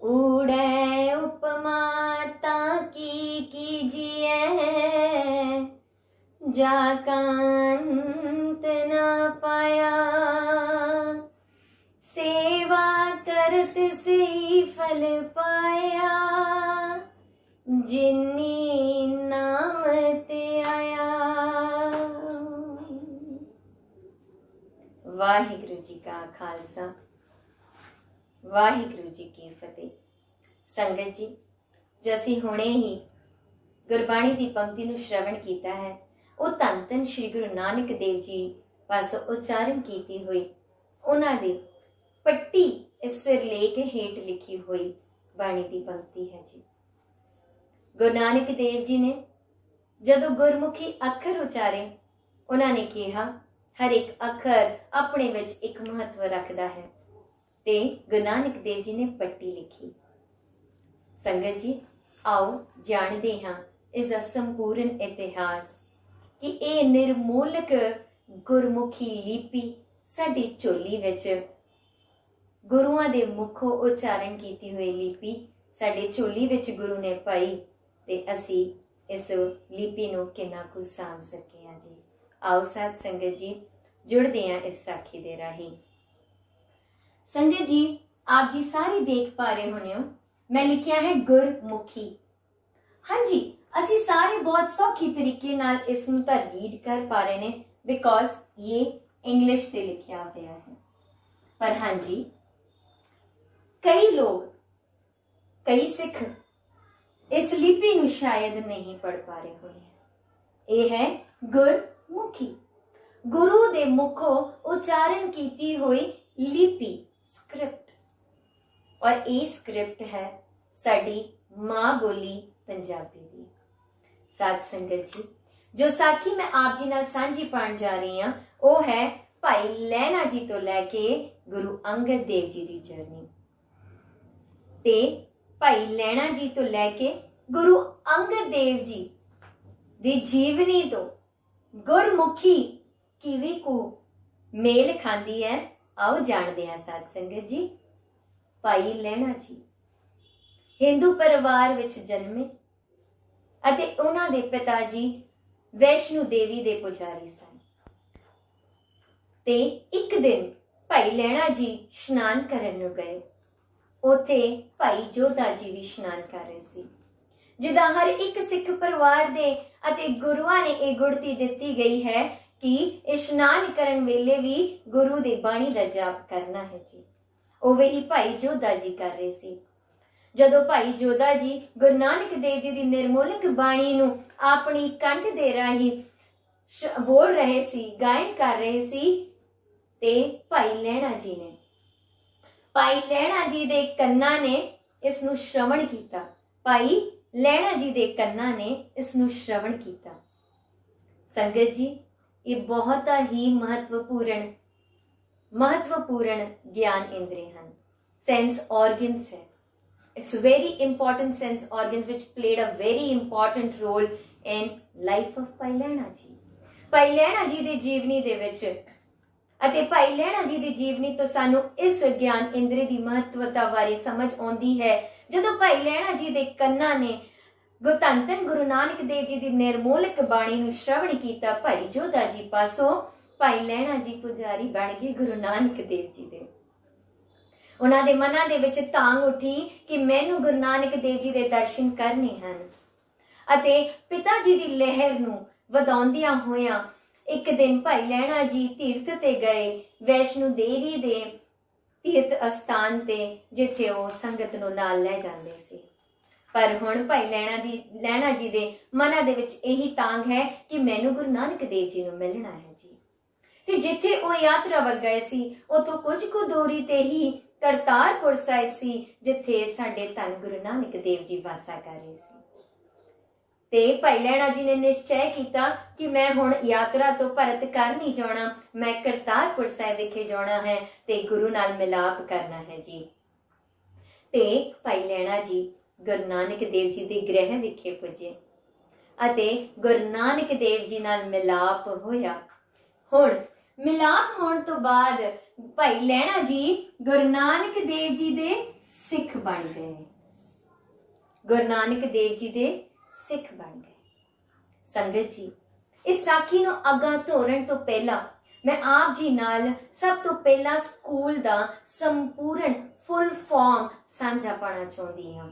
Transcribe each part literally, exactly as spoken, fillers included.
ऊड़े उपमा ताकी कीजिए, जाका अंत न पाया। सेवा करत से फल पाया, जिन्नी नाम ते आया। वाहिगुरु जी का खालसा, वाहिगुरु जी की फतेह। संगत जी, जो असीं हुणे ही गुरबाणी की पंक्ति नूं श्रवण कीता है, वो धन धन श्री गुरु नानक देव जी पासों उच्चारण कीती हुई उन्हां दे पट्टी इस सिरलेख हेठ लिखी हुई बाणी की पंक्ति है जी। गुरु नानक देव जी ने जदों गुरमुखी अखर उचारे, उन्होंने कहा हर एक अखर अपने विच एक महत्व रखता है, ते गुरु नानक देव जी ने पट्टी लिखी। संगत जी, आओ जानते हाँ इसका संपूर्ण इतिहास कि यह निर्मोलक गुरमुखी लिपि साडी झोली विच, गुरुआं दे मुखों उच्चारण की हुई लिपि साडे झोली विच गुरु ने पाई, ते असी इस लिपि नूं किन्ना कुछ साम सके हां जी। आओ साथ संगत जी जुड़ते हैं इस साखी दे राही। संगत जी, आप जी सारे देख पा रहे होने हो, मैं लिखिया है गुरमुखी। हाँ जी, असी सारे बहुत सौखी तरीके नाल इस नूं तां रीड कर पा रहे ने, बिकॉज ये इंग्लिश से लिखिया हुआ है। पर हाँ जी, कई लोग, कई सिख इस लिपि नूं शायद नहीं पढ़ पा रहे होने। ये है गुरमुखी, गुरु दे मुखों उच्चारण कीती हुई लिपि, स्क्रिप्ट। और ये स्क्रिप्ट है साडी मां बोली पंजाबी दी। साथ संगत जी, जो साखी मैं आप जी नाल सांझी पाण जा रही हां, वो है भाई लैणा जी तो लैके गुरु अंगद देव जी दी जर्नी। ते भाई लैणा जी तो लैके गुरु अंगद देव जी दी जीवनी तो गुरमुखी किवें को मेल खांदी है, आओ जानते हैं साथ संगत जी। भाई लैणा जी हिंदू परिवार विच जन्मे अते उन्हां दे पिता जी वैष्णो देवी दे पुजारी सन। ते एक दिन भाई लैणा जी स्नान करन नूं गए, उथे भाई जोधा जी भी स्नान कर रहे सी। जिदा हर एक सिख परिवार दे अते गुरुआं ने यह गुड़ती दिती गई है कि स्नान करन वेले भी गुरु दे बाणी दा जाप करना है जी। उवे ही भाई जोधा जी कर रहे सी। जदों भाई जोधा जी गुरु नानक देव जी दी निर्मोलक बाणी नूं अपनी कंठ दे राही बोल रहे सी, गायन कर रहे सी, ते भाई लैणा जी ने भाई लैणा जी दे कन्ना ने इस नूं श्रवण कीता। भाई लैणा जी दे कन्ना ने इस नूं श्रवण कीता। संगत जी, ये बहुत ही महत्वपूर्ण महत्वपूर्ण ज्ञान इंद्रिय हैं, सेंस ऑर्गन्स है। It's very important sense organs which played a very important role in life of भाई लैणा जी। भाई लैणा जी दी जीवनी दे विच अते भाई लैणा जी दी जीवनी तो सानू इस ज्ञान इंद्रिय दी महत्वता बारे समझ आउंदी है। जदों भाई लैणा जी दे कन्ना ने धन धन गुरु नानक देव जी दी निर्मोलक बाणी नूं श्रवण कीता, भाई जोधा जी पासों भाई लैणा जी पुजारी बन गए गुरु नानक देव जी दे। उन्हां दे मनां दे विच तांग उठी कि मैनू गुरु नानक देव जी दे दर्शन करने हन। अते पिता जी दी लहर नूं वधाउंदियां होइयां एक दिन भाई लैणा जी तीर्थ ते गए, वैष्णो देवी दे तीर्थ अस्थान ते, जिथे वो संगत नूं नाल लै जांदे सी। पर हुण भाई लैणा दी लैणा जी दे मनां दे विच यही तांग है कि मैनू गुरु नानक देव जी नूं मिलना है जी। ते जिथे वो यात्रा वग गए सी, उतों कुछ कु दूरी ते ही करतारपुर साहिब सी, जिथे साडे धन गुरु नानक देव जी वासा कर रहे सी। ते भाई लैणा जी ने निश्चय किया कि मैं हुण यात्रा तो परत कर नहीं जाना, मैं करतारपुर साहिब विखे जाना है ते गुरु नाल मिलाप करना है जी। ते भाई लैणा जी गुरु नानक देव जी दे गृह विखे पुजे अते गुरु नानक देव जी नाल मिलाप होया। हुण मिलाप होने तो बाद भाई लैणा जी गुरु नानक देव जी दे सिख बन गए। गुरु नानक देव जी दे सिख बन गए। संगत जी, इस साखी नूं अगां तोड़न तो पहला मैं आप जी नाल सब तो पहला स्कूल दा संपूर्ण फुल फॉर्म सांझा पाना चाहती हाँ।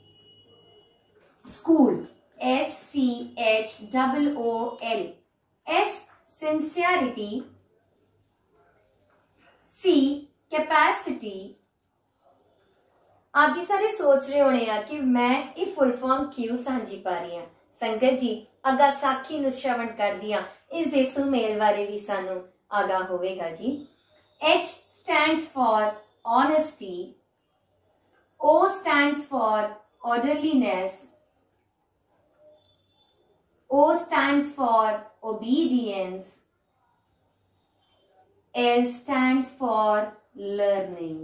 School S C H double O L, S sincerity, C capacity. आप जी सारे सोच रहे होने आ कि मैं ये फुल फॉर्म क्यों सांझी पा रही हाँ। संगत जी, अगा साखी नूं श्रवण कर दिया इस दे सुमेल बारे भी सानू आगा होवेगा जी। H stands for honesty, O stands for orderliness, O stands for obedience, L stands for learning।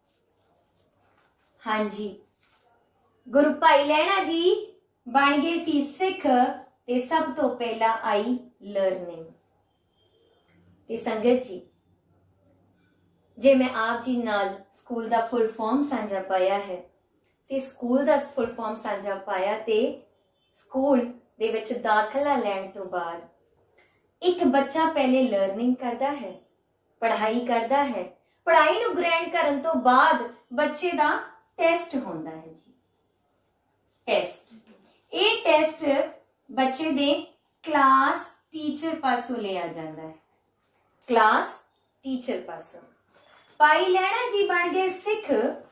हाँ जी, गुरु भाई लैणा जी बन गए सी सिख ते सब तो पहला आई लर्निंग। ते संगत जी, जे मैं आप जी नाल स्कूल दा फुल फॉर्म सांझा पाया है ते स्कूल दा फुल फॉर्म सांझा पाया ते स्कूल दे विच दाखला लैण तो बाद एक बच्चा पहले लर्निंग करदा है, पढ़ाई करदा है। पढ़ाई नूं ग्रहण करन तो बाद बच्चे दा टेस्ट होंदा है जी। टेस्ट, ये टेस्ट बच्चे दे क्लास टीचर पासों लिया जाता है। क्लास टीचर पासों भाई लैणा जी बन गए सिख।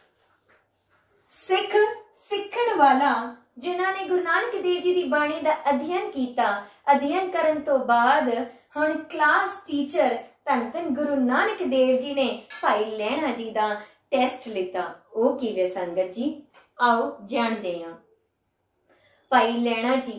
सिख सिखण वाला जिन्हां ने गुरु नानक देव जी की बाणी का अध्ययन किया। अध्ययन करन तो बाद हुण क्लास टीचर धन धन गुरु नानक देव जी ने भाई लैणा जी का टेस्ट लिता। वो किवे संगत जी, आओ जानते हैं। भाई लैणा जी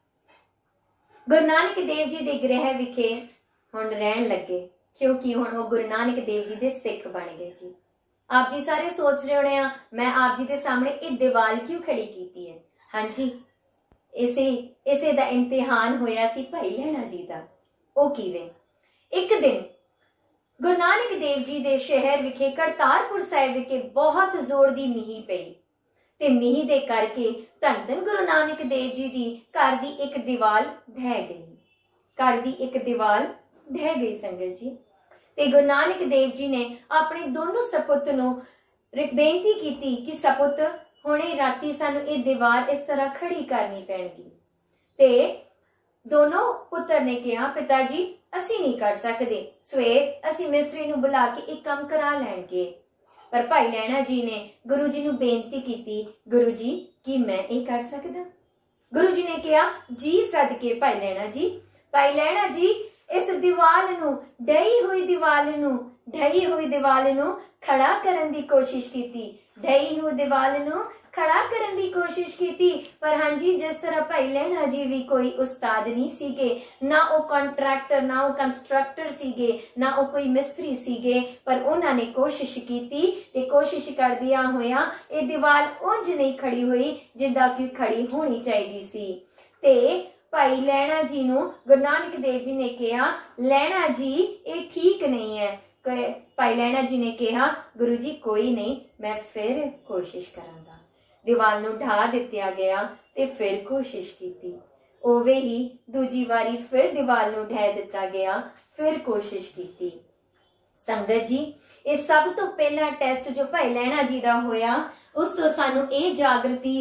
गुरु नानक देव जी के गृह विखे हुण रहन लगे, क्योंकि हुण वो गुरु नानक देव जी के सिख बन गए जी। आप जी सारे सोच रहे होने आ मैं आप जी के सामने एक दीवार क्यों खड़ी की है। हाँ जी, इसे इसे दा इम्तिहान होया सी भाई लैणा जी का। वो किवें, एक दिन गुरु नानक देव जी के शहर विखे करतारपुर साहिब विखे बहुत जोर की मीह पई ते मीह दे करके धन धन गुरु नानक देव जी की घर की एक दीवार ढह गई। घर की एक दीवार ढह गई संगत जी। ते गुरु नानक देव जी ने अपने दोनों सपुत नूं बेनती की कि सपुत हुणे राती सानू ये दीवार इस तरह खड़ी करनी पैणगी। ते दोनों पुत्र ने कहा पिता जी असी नहीं कर सकते, सवेर असी मिस्त्री नूं बुला के एक काम करा लैणगे। पर भाई लैणा जी ने गुरु जी नूं बेनती की, गुरु जी की मैं ये कर सकदा। गुरु जी ने कहा जी सदके भाई लैणा जी। भाई लैणा जी इस दीवार नूं ढही हुई दीवार नूं ढही हुई दीवार नूं खड़ा करन दी कोशिश की। ढही हुई दीवार नूं खड़ा करन दी कोशिश की। पर हाँ जी, जिस तरह भाई लैणा जी भी कोई उस्ताद नहीं सीगे, ना वो कॉन्ट्रैक्टर ना वो कंस्ट्रक्टर सीगे, ना वो कोई मिस्त्री सीगे, पर उन्होंने कोशिश की ते कोशिश कर दिया होया ये दीवार उंज नहीं खड़ी हुई जिद्दां कि खड़ी होनी चाहिए सी। ते भाई लैणा जी नूं गुरु नानक देव जी ने कहा लैणा जी ये ठीक नहीं है। भाई लैणा जी ने कहा गुरु जी कोई नहीं, मैं फिर कोशिश करांगा। दीवार नूं ढा दित्या गया ते फिर कोशिश की। ओवे ही दूजी वारी फिर दीवार नूं ढह दिता गया, फिर कोशिश की। संगत जी, इस सब तो पहला टेस्ट जो भाई लैणा जी का होया उस तो सानू ये जागृति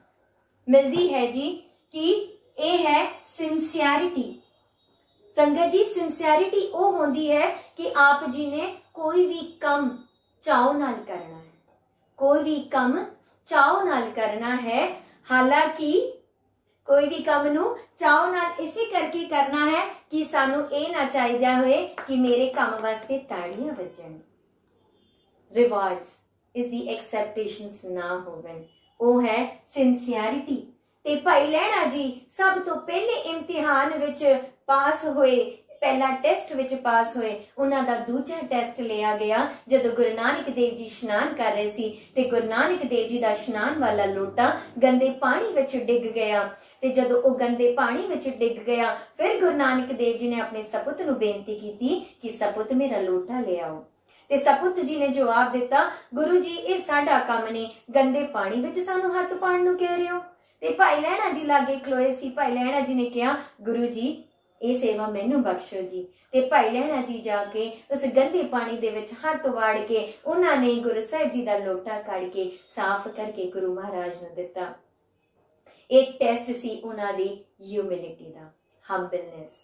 मिलती है जी कि ये है सिंसियरिटी। संगत जी, सिंसियरिटी वो होती है कि आप जी ने कोई भी काम चाव नाल करना है, कोई भी काम चाव नाल करना है। हालांकि कोई भी काम नू चाव नाल इसी करके करना है कि सानू ये ना चाहिए होए कि मेरे काम वास्ते ताड़ियां बजन, रिवार्ड्स इस दी एक्सेप्टेशंस ना होवन। वो है सिंसियरिटी। ते भाई लैणा जी सब तो पहले इम्तिहान विच पास होए, पहला टेस्ट विच पास होए। उन्हां दा दूजा टेस्ट लिया गया जदों गुरु नानक देव जी स्नान कर रहे सी ते गुरु नानक देव जी दा स्नान वाला लोटा गंदे पानी विच डिग गया। ते जदों वो गंदे पानी विच डिग गया फिर गुरु नानक देव जी ने अपने सपुत नूं बेनती की कि सपुत मेरा लोटा ले आओ। ते सपुत जी ने जवाब दिता, गुरु जी ये साडा काम ने, गंदे पानी विच सानू हत्थ पाउण नूं कह रहे हो। ते भाई लहणा जी लागे खलोए सी। भाई लहणा जी ने कहा, गुरु जी ये सेवा मैनू बख्शो जी। ते भाई लहणा जी जाके उस गंदे पानी दे विच हत्थ वाड़ के उन्होंने गुरु साहिब जी दा लोटा कढ़ के साफ करके गुरु महाराज नूं दिता। एक टेस्ट सी उन्हां दी ह्यूमिलिटी दा, हंबलनेस।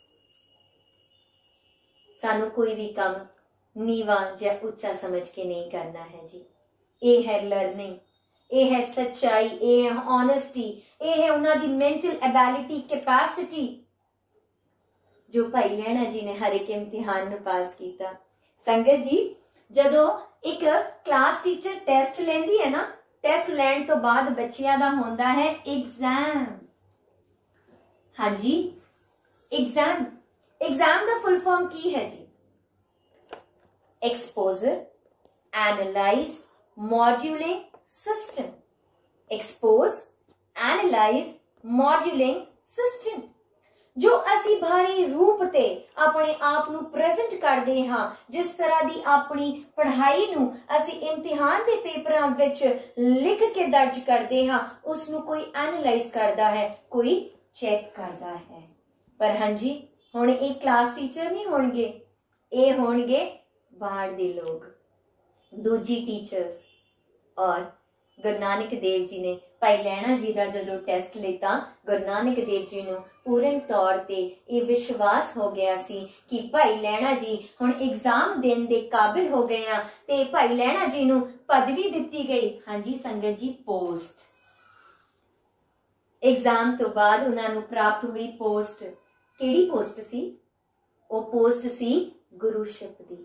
सानू कोई भी काम नीवा या उच्चा समझ के नहीं करना है जी। ये है लर्निंग, ये है सच्चाई, ये है ऑनेस्टी, ये है उन्हां दी मेंटल एबिलिटी, कैपेसिटी, जो भाई लहणा जी ने हर एक इम्तिहान नूं पास किया। संगत जी जदों एक क्लास टीचर टेस्ट लेंदी है ना, टेस्ट लैण तो बाद बच्चियां दा होंदा है एग्जाम। हाँ जी, एग्जाम। एग्जाम दा फुल फॉर्म की है जी? Exposure, analyse, moduling system. Expose, analyse, moduling system. जो असी भारी रूप ते अपने आप नू प्रेजेंट करते हाँ, जिस तरह दी अपनी पढ़ाई नू असी इम्तिहान दे पेपरां विच लिख के दर्ज करते हाँ, उसनू कोई एनालाइज करता है, कोई चेक करता है। पर हाँ जी, हुण एक क्लास टीचर नहीं होणगे, ये होणगे बाहर दे लोग, दूजी टीचर्स। और गुरु नानक देव जी ने भाई लहणा जी का जदों टेस्ट लेता, गुरु नानक देव जी नूं पूर्ण तौर ते ये विश्वास हो गया सी कि भाई लहणा जी हुण एग्जाम देने दे काबिल हो गए हैं। ते भाई लहणा जी नूं पदवी दिती गई। हाँ जी संगत जी, पोस्ट। एग्जाम तो बाद उन्हां नूं प्राप्त हुई पोस्ट। किहड़ी पोस्ट सी? वो पोस्ट सी गुरुशिप दी।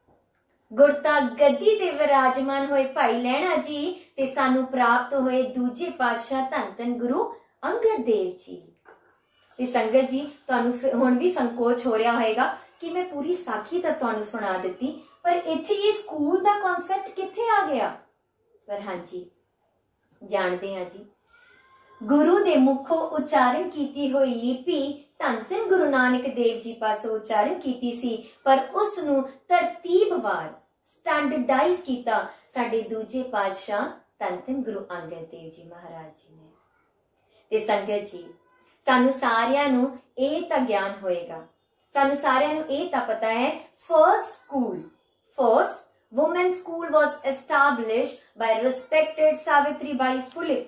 गुरता गद्दी ते विराजमान होए भाई लहणा जी ते सानू प्राप्त होए दूजे पातशाह धन धन गुरु अंगद देव जी। ते संगत जी तुहानू हुण भी संकोच हो रहा होएगा कि मैं पूरी साखी तो तुहानू सुना दिती, पर इत्थे ये स्कूल दा कॉन्सेप्ट कित्थे आ गया? पर हाँ जी जानते हैं जी, गुरु दे मुखों उच्चारण कीती हुई लिपि धन धन गुरु नानक देव जी पासों उच्चारण कीती सी, पर उसनू तरतीबवार स्टैंडर्डाइज कीता साडे दूजे पातशाह धन धन गुरु अंगद देव जी महाराज जी ने। ते संगत जी सानू सारियां नू ये तां ज्ञान होएगा, सानू सारियां नू ये तां पता है, first school first women school was established by respected Savitri Bai Phule.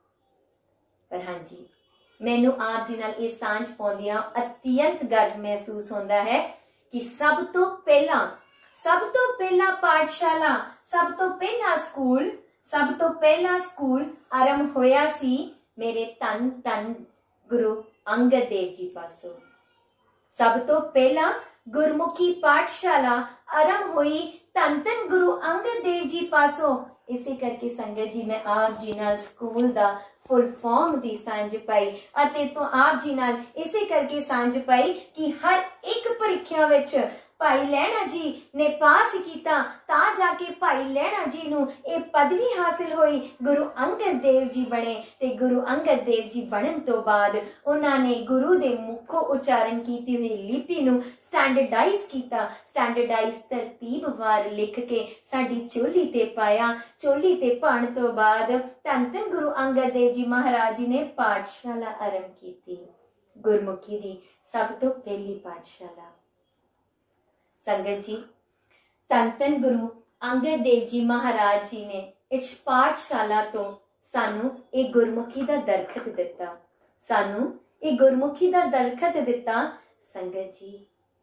पर हाँ जी मैनू आप जी नाल ये सांझ पाउंदियां अत्यंत गर्व महसूस होंदा है कि सब तो पहला सब तो पहला पाठशाला, सब तो पहला स्कूल सब तो पहला स्कूल आरंभ होया सी मेरे तन तन गुरु अंगद देव जी पासों। सब तो पहला गुरमुखी पाठशाला आरंभ हुई तन तन गुरु अंगद देव जी पासों। इसी करके संगत जी मैं आप जी नाल स्कूल दा फुल फॉर्म दी सांझ पाई, अते तो आप जी नाल इसे करके सांझ पाई कि हर एक परीक्षा विच भाई लहणा जी ने पास कीता, ता जाके भाई लहणा जी नू ये पदवी हासिल हुई, गुरु अंगद देव जी बने। ते गुरु अंगद देव जी बनन तो बाद उन्होंने गुरु दे मुखों उच्चारण कीती हुई लिपि नू स्टैंडर्डाइज कीता, स्टैंडर्डाइज तरतीबवार लिख के साडी चोली ते पाया। चोली ते पाण तो बाद धन धन गुरु अंगद देव जी महाराज जी ने पाठशाला आरंभ की, गुरमुखी दी सब तो पहली पाठशाला। संगत जी धन धन गुरु अंगद देव जी महाराज जी ने इस पाठशाला तो सानू एक गुरमुखी दा दरखत दिता, सानू एक गुरमुखी दा दरखत दिता। संगत जी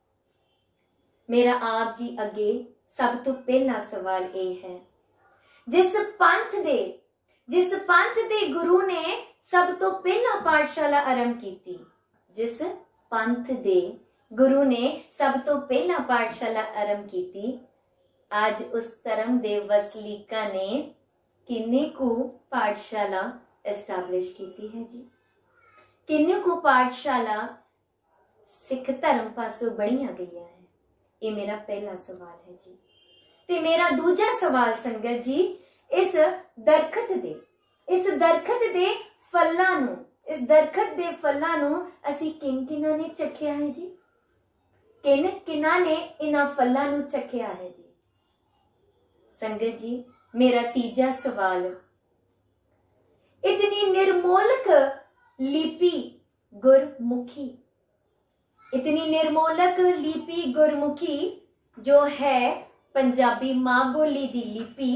मेरा आप जी अगे सब तो पहला सवाल ये है, जिस पंथ दे जिस पंथ दे गुरु ने सब तो पहला पाठशाला आरंभ की, जिस पंथ दे गुरु ने सब तो पहला पाठशाला आरंभ की, आज उस धर्म दे वसलीका ने किन्ने को पाठशाला एस्टैब्लिश की है जी? किन्ने को पाठशाला सिख धर्म पासों बणिया गई है? ये मेरा पहला सवाल है जी। ते मेरा दूजा सवाल संगत जी, इस दरखत दे इस दरखत दे फलां नू इस दरखत दे फलां नू असी किन किना ने चखिया है जी? किन किना ने इन्हां फलां नू चखिया है जी? संगत जी, मेरा तीजा सवाल, इतनी निर्मोलक लिपि गुरमुखी, इतनी निर्मोलक लिपि गुरमुखी जो है पंजाबी मां बोली दी लिपि,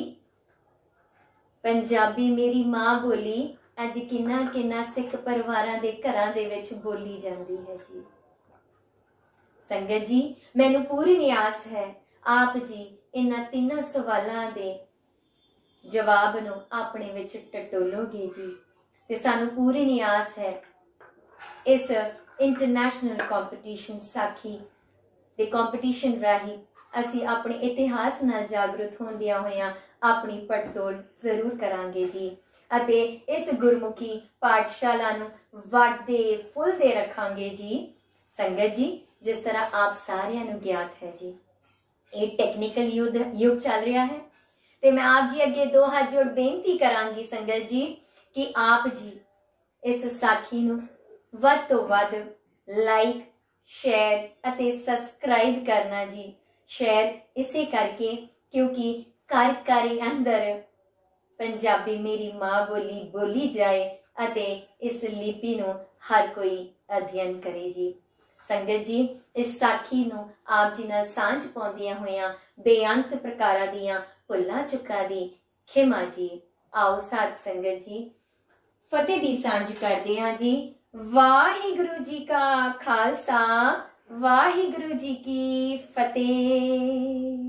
पंजाबी मेरी मां बोली अज किन्ना किन्ना सिख परिवारां दे घरां दे विच बोली जांदी है जी। संगत जी, मैनू पूरी आस है आप जी इन्हां तिन्नां सवालां दे जवाब नूं अपने विच टटोलोगे जी, ते सानू पूरी आस है इस इंटरनेशनल कॉम्पीटिशन साखी दे कॉम्पीटिशन राही असी अपने इतिहास नाल जागरूक होंदियां होइयां अपनी पड़तोल जरूर करांगे जी, अते इस गुरमुखी पाठशाला नूं वधदे फुलदे रखांगे जी। संगत जी, जिस तरह आप सारियां नूं ज्ञात है जी, ये टेक्निकल युग युग चल रहा है, ते मैं आप जी अगे दो हाथ जोड़ बेनती करांगी संगत जी कि आप जी इस साखी नूं वध तो वध लाइक शेयर अते सब्सक्राइब करना जी। शेयर इसे करके क्योंकि घर घर अंदर पंजाबी मेरी मां बोली बोली जाए अते इस लिपि नूं हर कोई अध्ययन करे जी। संगत जी, इस साखी नूं आप जी नाल सांझ पाउंदियां होइयां बेअंत प्रकारां दीयां भुल्लां चुक्कां दी खिमा जी। आओ साध संगत जी फतेह दी सांझ करदे हां जी। वाहिगुरु जी का खालसा, वाहिगुरु जी की फतेह।